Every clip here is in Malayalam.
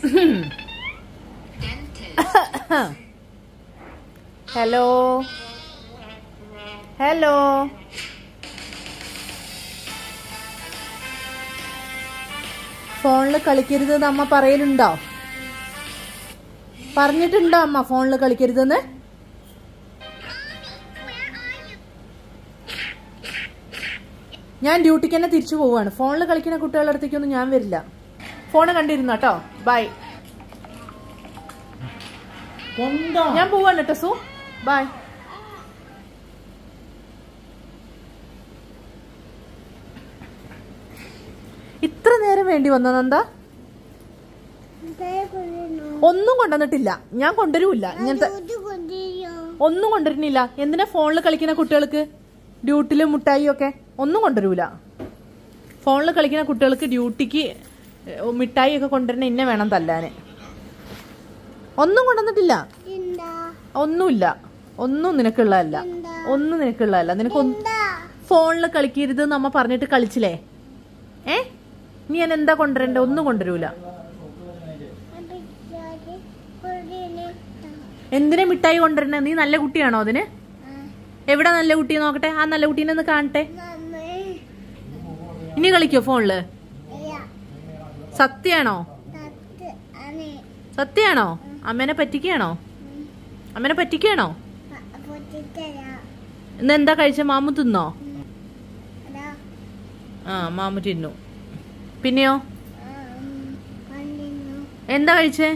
ഹലോ ഹലോ ഫോണിൽ കളിക്കരുതെന്ന് അമ്മ പറയലുണ്ടോ? പറഞ്ഞിട്ടുണ്ടോ അമ്മ ഫോണിൽ കളിക്കരുതെന്ന്? ഞാൻ ഡ്യൂട്ടിക്ക് തന്നെ തിരിച്ചു പോവാണ്. ഫോണിൽ കളിക്കുന്ന കുട്ടികളുടെ അടുത്തേക്കൊന്നും ഞാൻ വരില്ല. ഫോണ് കണ്ടിരുന്നു കേട്ടോ. ബൈ. ഞാൻ പോവാണ് കേട്ടോ സു. ബൈ. ഇത്ര നേരം വേണ്ടി വന്നതെന്താ? ഒന്നും കൊണ്ടുവന്നിട്ടില്ല. ഞാൻ കൊണ്ടുവരൂല്ല. ഇങ്ങനത്തെ ഒന്നും കൊണ്ടുവരുന്നില്ല. എന്തിനാ ഫോണിൽ കളിക്കുന്ന കുട്ടികൾക്ക് ഡ്യൂട്ടിയില് മുട്ടായി ഒക്കെ ഒന്നും കൊണ്ടുവരൂല. ഫോണിൽ കളിക്കുന്ന കുട്ടികൾക്ക് ഡ്യൂട്ടിക്ക് മിഠായി ഒക്കെ കൊണ്ടുവരണ ഇന്നെ വേണം തല്ലാന്. ഒന്നും കൊണ്ടുവന്നിട്ടില്ല. ഒന്നുമില്ല. ഒന്നും നിനക്കുള്ളതല്ല. ഒന്നും നിനക്കുള്ളതല്ല. നിനക്ക് ഫോണിൽ കളിക്കരുത് നമ്മ പറഞ്ഞിട്ട് കളിച്ചില്ലേ? നീ ഞാൻ എന്താ കൊണ്ടുവരണ്ടേ? ഒന്നും കൊണ്ടുവരൂല. എന്തിനാ മിഠായി കൊണ്ടുവരണേ? നീ നല്ല കുട്ടിയാണോ അതിന്? എവിടെ നല്ല കുട്ടിയെ നോക്കട്ടെ. ആ നല്ല കുട്ടീനെ ഒന്ന് കാണട്ടെ. ഇനി കളിക്കോ ഫോണില്? സത്യാണോ? സത്യാണോ? അമ്മേനെ പറ്റിക്കാണോ? അമ്മേനെ പറ്റിക്കാണോ? ഇന്ന് എന്താ കഴിച്ച? മാമു തിന്നോ? ആ മാമു തിന്നു. പിന്നെയോ എന്താ കഴിച്ചേ?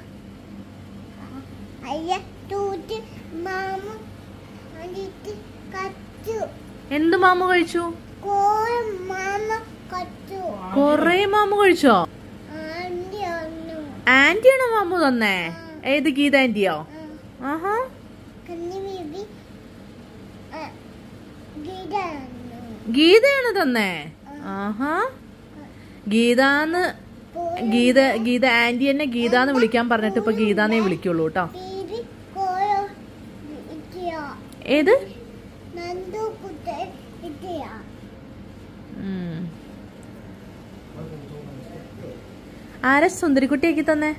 എന്ത് മാമു കഴിച്ചു? കൊറേ മാമു കഴിച്ചോ? ആന്റിയാണോ മാമു തന്നേ? ഏത് ഗീത ആന്റിയോ? ആഹാ, ഗീതയാണ് തന്നേ. ആഹാ, ഗീതാന്ന് ഗീത ആന്റി എന്നെ ഗീതാന്ന് വിളിക്കാൻ പറഞ്ഞിട്ട് ഇപ്പൊ ഗീതാന്നേ വിളിക്കുള്ളൂ കേട്ടോ. ഏത്? ആരാ സുന്ദരിക്കുട്ടിയാക്കി തന്നെ?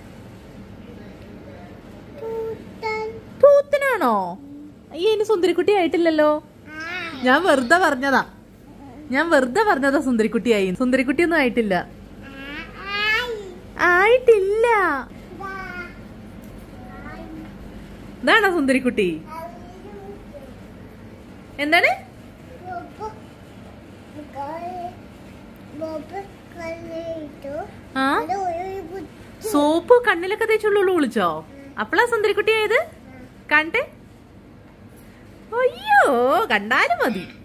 പൂത്തനാണോ? ഈ ഇനി സുന്ദരിക്കുട്ടി ആയിട്ടില്ലല്ലോ. ഞാൻ വെറുതെ പറഞ്ഞതാ. സുന്ദരിക്കുട്ടിയായി. സുന്ദരിക്കുട്ടിയൊന്നും ആയിട്ടില്ല. ആയിട്ടില്ല. ഇതാണോ സുന്ദരിക്കുട്ടി? എന്താണ്? ആ, സോപ്പ് കണ്ണിലൊക്കെ തേച്ചുള്ളൂ വിളിച്ചോ? അപ്പളാ സുന്ദരിക്കുട്ടി ആയത്? കണ്ടേ? അയ്യോ, കണ്ടാലും മതി.